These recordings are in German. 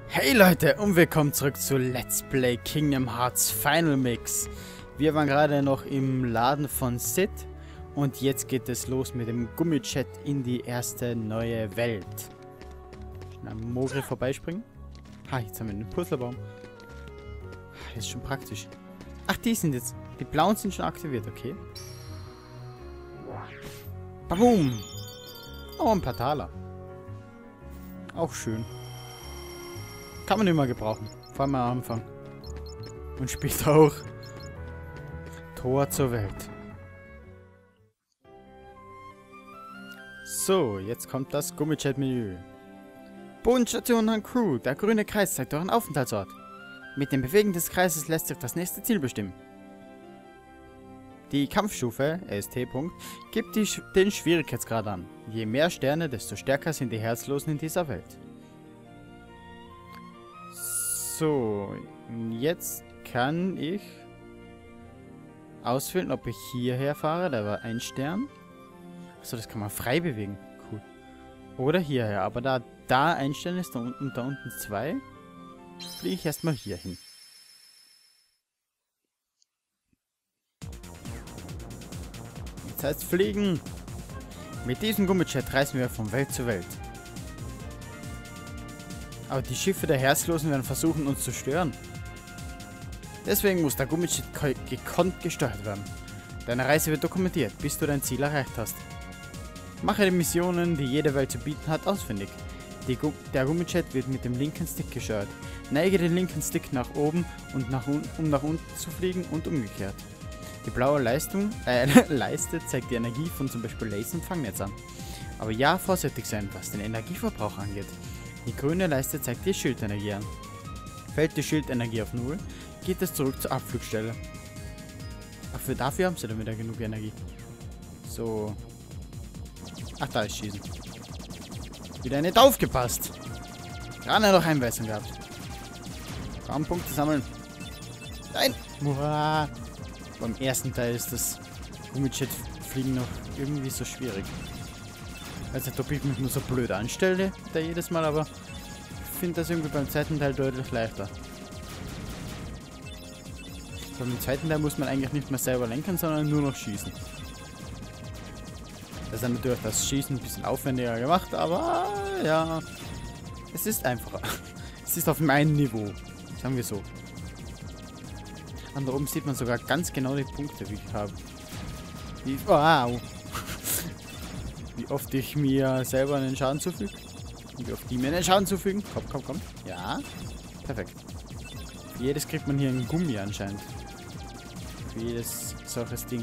Hey Leute und willkommen zurück zu Let's Play Kingdom Hearts Final Mix. Wir waren gerade noch im Laden von Sid und jetzt geht es los mit dem Gummijet in die erste neue Welt. Schnell am Mogre vorbeispringen. Ha, jetzt haben wir einen Puzzlebaum. Das ist schon praktisch. Ach, die blauen sind schon aktiviert, okay. Babum! Oh, ein paar Taler. Auch schön. Kann man immer gebrauchen. Vor allem am Anfang. Und später auch. Tor zur Welt. So, jetzt kommt das Gummijet-Menü. Bodenstation an Crew. Der grüne Kreis zeigt euren Aufenthaltsort. Mit dem Bewegen des Kreises lässt sich das nächste Ziel bestimmen. Die Kampfstufe, ST. Gibt den Schwierigkeitsgrad an. Je mehr Sterne, desto stärker sind die Herzlosen in dieser Welt. So, jetzt kann ich auswählen, ob ich hierher fahre. Da war ein Stern. Achso, das kann man frei bewegen. Cool. Oder hierher. Aber da ein Stern ist und da unten zwei, fliege ich erstmal hier hin. Jetzt heißt fliegen. Mit diesem Gummijet reisen wir von Welt zu Welt. Aber die Schiffe der Herzlosen werden versuchen, uns zu stören. Deswegen muss der Gummijet gekonnt gesteuert werden. Deine Reise wird dokumentiert, bis du dein Ziel erreicht hast. Mache die Missionen, die jede Welt zu bieten hat, ausfindig. Der Gummijet wird mit dem linken Stick gesteuert. Neige den linken Stick nach oben, und um nach unten zu fliegen und umgekehrt. Die blaue Leiste zeigt die Energie von zum Beispiel Laser- und Fangnetz an. Aber ja, vorsichtig sein, was den Energieverbrauch angeht. Die grüne Leiste zeigt die Schildenergie an. Fällt die Schildenergie auf 0, geht es zurück zur Abflugstelle. Ach, dafür haben sie dann wieder genug Energie. So. Ach, da ist Schießen. Wieder nicht aufgepasst. Gerade noch Einweisung gehabt. Kaum Punkte sammeln. Nein! Uah. Beim ersten Teil ist das Gummijet-Fliegen noch irgendwie so schwierig. Also, ob ich mich nur so blöd anstelle, da jedes Mal, aber ich finde das irgendwie beim zweiten Teil deutlich leichter. Beim zweiten Teil muss man eigentlich nicht mehr selber lenken, sondern nur noch schießen. Das ist dann natürlich das Schießen ein bisschen aufwendiger gemacht, aber ja, es ist einfacher. Es ist auf meinem Niveau, sagen wir so. Und da oben sieht man sogar ganz genau die Punkte, wie ich habe. Wow! Wie oft ich mir selber einen Schaden zufüge. Und wie oft die mir einen Schaden zufügen. Komm. Ja. Perfekt. Für jedes kriegt man hier einen Gummi anscheinend. Für jedes solches Ding.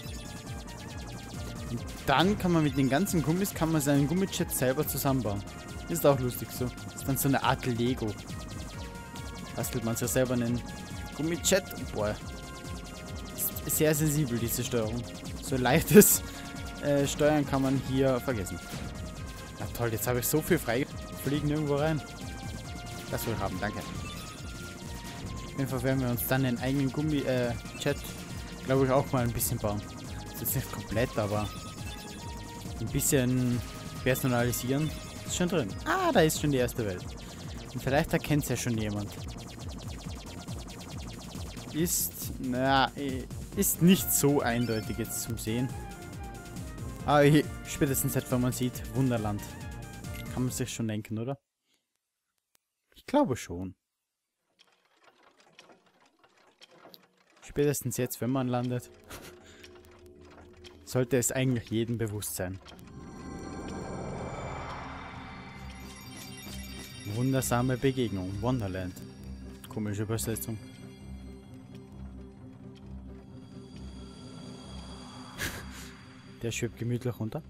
Und dann kann man mit den ganzen Gummis seinen Gummijet selber zusammenbauen. Ist auch lustig so. Ist dann so eine Art Lego. Bastelt man sich selber einen Gummijet. Boah. Ist sehr sensibel, diese Steuerung. So leichtes Steuern kann man hier vergessen. Na toll, jetzt habe ich so viel frei. Fliegen irgendwo rein. Das will ich haben, danke. Auf jeden Fall werden wir uns dann einen eigenen Gummi-Jet, glaube ich, auch mal ein bisschen bauen. Das ist jetzt nicht komplett, aber ein bisschen personalisieren ist schon drin. Ah, da ist schon die erste Welt. Und vielleicht erkennt es ja schon jemand. Ist nicht so eindeutig jetzt zum Sehen. Aber spätestens etwa man sieht, Wunderland. Kann man sich schon denken, oder? Ich glaube schon. Spätestens jetzt, wenn man landet, sollte es eigentlich jedem bewusst sein. Wundersame Begegnung, Wonderland. Komische Übersetzung. Der schwebt gemütlich runter.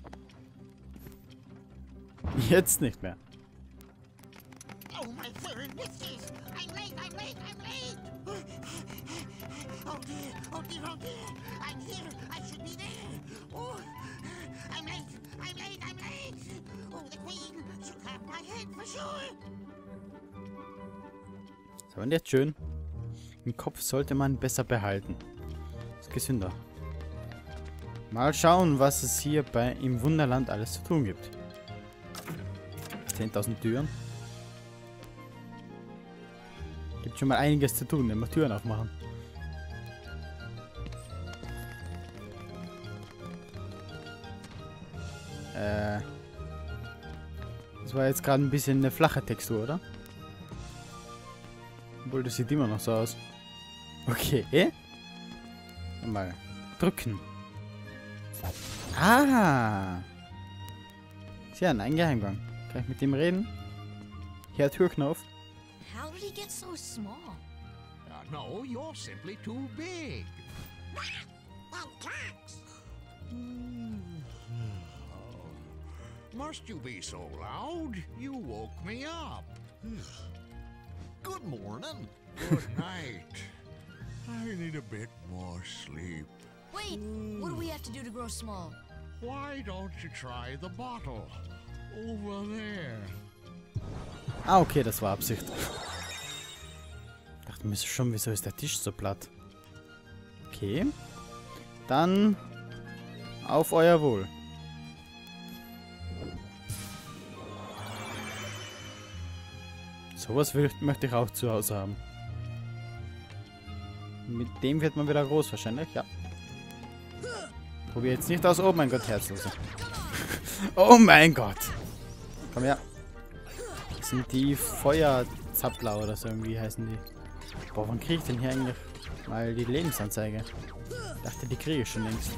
Jetzt nicht mehr. Oh, my missus! I'm late! Oh dear! I'm here! I should be there! Oh, I'm late! Oh, the Queen should have my head for sure! So, und jetzt schön. Im Kopf sollte man besser behalten. Ist gesünder. Mal schauen, was es hier im Wunderland alles zu tun gibt. 10.000 Türen. Gibt schon mal einiges zu tun, immer Türen aufmachen. Das war jetzt gerade ein bisschen eine flache Textur, oder? Obwohl, das sieht immer noch so aus. Okay. Mal drücken. Ah! Ist ja ein Geheimgang. Kann ich mit dem reden? Hier, Türknopf. How did he get so small? No, you're simply too big. Oh, clocks! Must you be so loud? You woke me up. Good morning. Good night. I need a bit more sleep. Wait, what do we have to do to grow small? Why don't you try the bottle? Over there. Ah, okay, das war Absicht. Ich dachte mir schon, wieso ist der Tisch so platt? Okay. Dann auf euer Wohl. Sowas möchte ich auch zu Hause haben. Mit dem wird man wieder groß wahrscheinlich, ja. Probier jetzt nicht aus. Oh mein Gott, Herzlose. Oh mein Gott. Komm her. Das sind die Feuerzappler oder so irgendwie heißen die. Boah, wann kriege ich denn hier eigentlich mal die Lebensanzeige? Ich dachte, die kriege ich schon längst.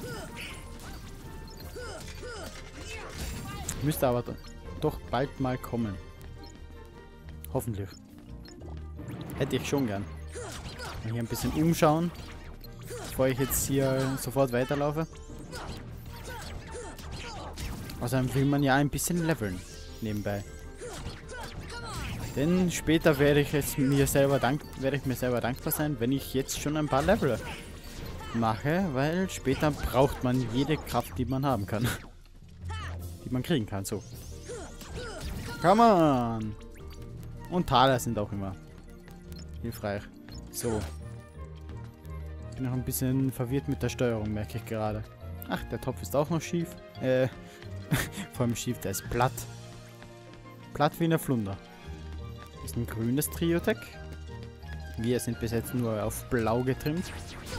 Müsste aber doch bald mal kommen. Hoffentlich. Hätte ich schon gern. Mal hier ein bisschen umschauen, bevor ich jetzt hier sofort weiterlaufe. Außerdem will man ja ein bisschen leveln nebenbei. Denn später werde ich mir selber dankbar sein, wenn ich jetzt schon ein paar Level mache, weil später braucht man jede Kraft, die man haben kann. Die man kriegen kann, so. Come on! Und Taler sind auch immer hilfreich. So. Ich bin noch ein bisschen verwirrt mit der Steuerung, merke ich gerade. Ach, der Topf ist auch noch schief. Vor allem schief, der ist platt. Platt wie eine Flunder. Das ist ein grünes Trio-Tech. Wir sind bis jetzt nur auf blau getrimmt.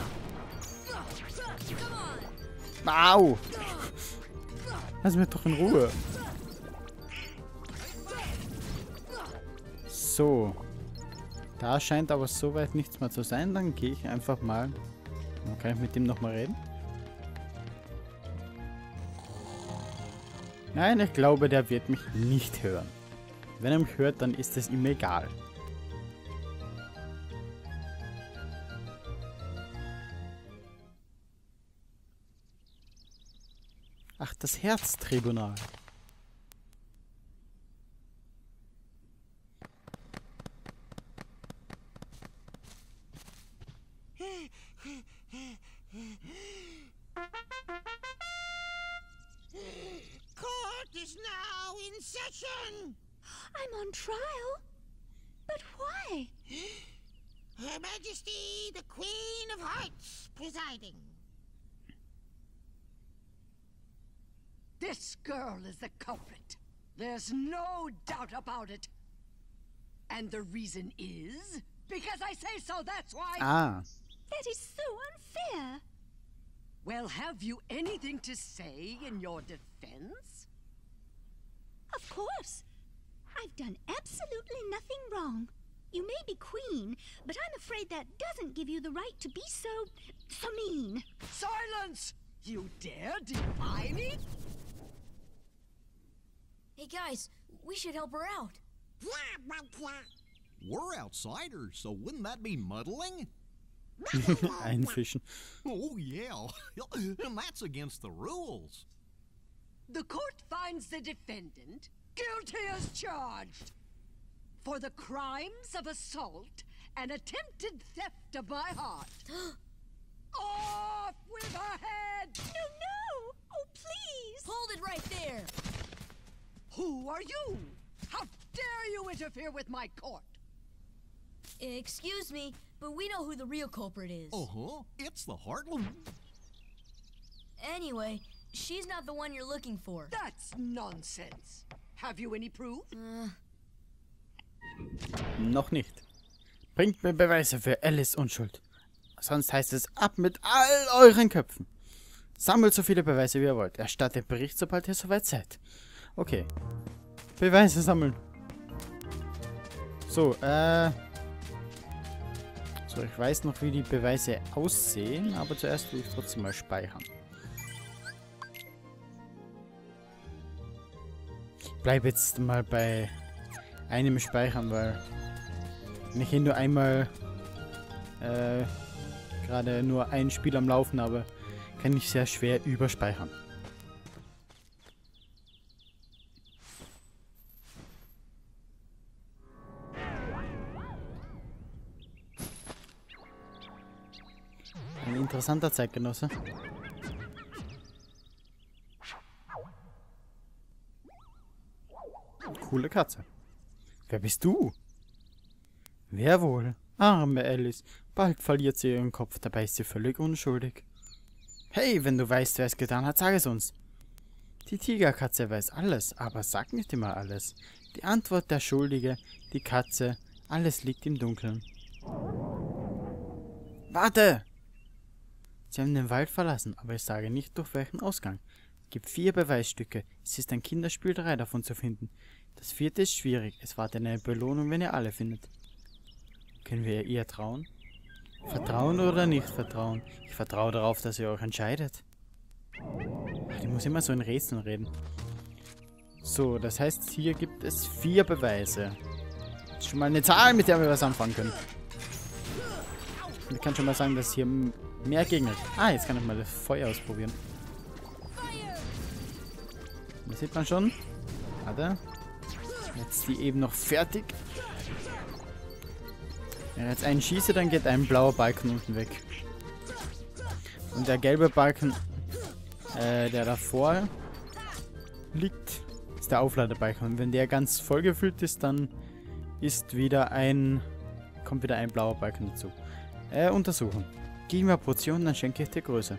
Au! Lass mich doch in Ruhe. So. Da scheint aber soweit nichts mehr zu sein. Dann gehe ich einfach mal. Dann kann ich mit dem nochmal reden. Nein, ich glaube, der wird mich nicht hören. Wenn er mich hört, dann ist es ihm egal. Ach, das Herztribunal. Court is now in session! I'm on trial? But why? Her Majesty, the Queen of Hearts, presiding. This girl is the culprit. There's no doubt about it. And the reason is because I say so, that's why. Ah. That is so unfair. Well, have you anything to say in your defense? Of course. I've done absolutely nothing wrong. You may be queen, but I'm afraid that doesn't give you the right to be so mean. Silence! You dare defy me? Hey guys, we should help her out. Blah, blah, blah. We're outsiders, so wouldn't that be muddling? Einfischen. Oh, yeah. And that's against the rules. The court finds the defendant guilty as charged for the crimes of assault and attempted theft of my heart. Off with her head! No! Oh, please! Hold it right there! Who are you? How dare you interfere with my court? Excuse me, but we know who the real culprit is. Uh-huh. It's the Heartland. Anyway, she's not the one you're looking for. That's nonsense. Have you any proof? Noch nicht. Bringt mir Beweise für Alice Unschuld. Sonst heißt es ab mit all euren Köpfen. Sammelt so viele Beweise, wie ihr wollt. Erstattet Bericht, sobald ihr soweit seid. Okay. Beweise sammeln. So, So, ich weiß noch, wie die Beweise aussehen, aber zuerst will ich trotzdem mal speichern. Ich bleibe jetzt mal bei einem Speichern, weil wenn ich hier nur einmal gerade nur ein Spiel am Laufen habe, kann ich sehr schwer überspeichern. Ein interessanter Zeitgenosse. Coole Katze. Wer bist du? Wer wohl? Arme Alice. Bald verliert sie ihren Kopf, dabei ist sie völlig unschuldig. Hey, wenn du weißt, wer es getan hat, sag es uns. Die Tigerkatze weiß alles, aber sag nicht immer alles. Die Antwort der Schuldige, die Katze, alles liegt im Dunkeln. Warte! Sie haben den Wald verlassen, aber ich sage nicht, durch welchen Ausgang. Es gibt 4 Beweisstücke. Es ist ein Kinderspiel, 3 davon zu finden. Das 4. ist schwierig. Es wartet eine Belohnung, wenn ihr alle findet. Können wir ihr trauen? Vertrauen oder nicht vertrauen? Ich vertraue darauf, dass ihr euch entscheidet. Ach, die muss immer so in Rätseln reden. So, das heißt, hier gibt es 4 Beweise. Das ist schon mal eine Zahl, mit der wir was anfangen können. Ich kann schon mal sagen, dass hier mehr Gegner ist. Ah, jetzt kann ich mal das Feuer ausprobieren. Das sieht man schon. Warte. Jetzt ist die eben noch fertig. Wenn ich jetzt einen schieße, dann geht ein blauer Balken unten weg. Und der gelbe Balken, der davor liegt, ist der Aufladebalken. Und wenn der ganz vollgefüllt ist, dann kommt wieder ein blauer Balken dazu. Untersuchen. Gib mir Portionen, dann schenke ich dir Größe.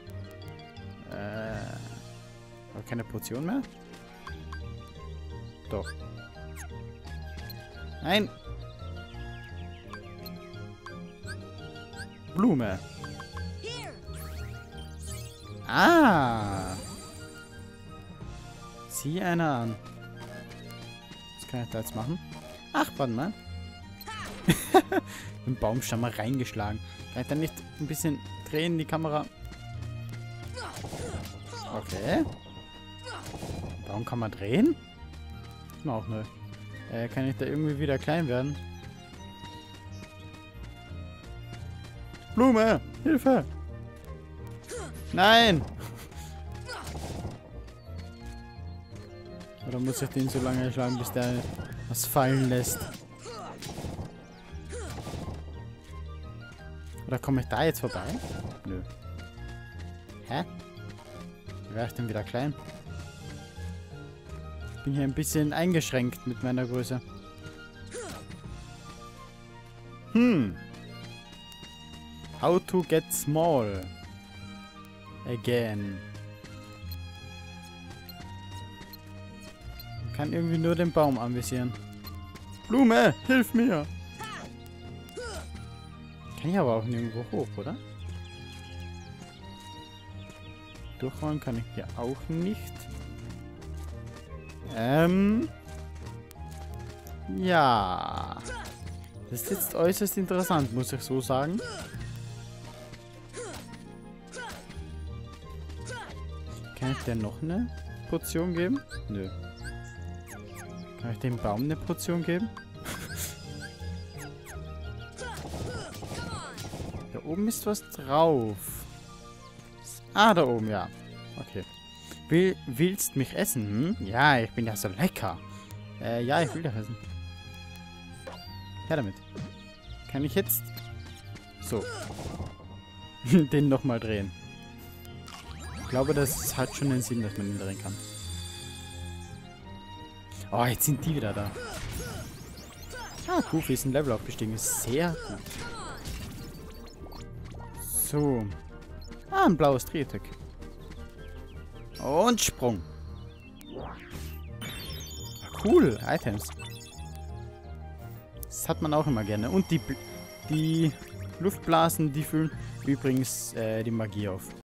Aber keine Portion mehr? Doch. Nein! Blume. Ah! Sieh einer an. Was kann ich da jetzt machen? Ach, warte mal. Im Baumstamm mal reingeschlagen. Kann ich dann nicht ein bisschen drehen, die Kamera? Okay. Warum kann man drehen? Auch neu. Kann ich da irgendwie wieder klein werden? Blume! Hilfe! Nein! Oder muss ich den so lange schlagen, bis der was fallen lässt? Oder komme ich da jetzt vorbei? Nö. Hä? Wie wäre ich denn wieder klein? Ich bin hier ein bisschen eingeschränkt mit meiner Größe. How to get small. Again. Ich kann irgendwie nur den Baum anvisieren. Blume, hilf mir! Kann ich aber auch nirgendwo hoch, oder? Durchrollen kann ich hier auch nicht. Ja. Das ist jetzt äußerst interessant, muss ich so sagen. Kann ich dir noch eine Portion geben? Nö. Kann ich dem Baum eine Portion geben? Da oben ist was drauf. Ah, da oben, ja. Okay. Willst mich essen? Hm? Ja, ich bin ja so lecker. Ja, ich will dich essen. Her damit. Kann ich jetzt... So. Den nochmal drehen. Ich glaube, das hat schon den Sinn, dass man ihn drehen kann. Oh, jetzt sind die wieder da. Ah, Goofy ist ein Level aufgestiegen. Ist sehr gut. So. Ah, ein blaues Drehteck. Und Sprung. Cool, Items. Das hat man auch immer gerne. Und Die Luftblasen, die füllen übrigens die Magie auf.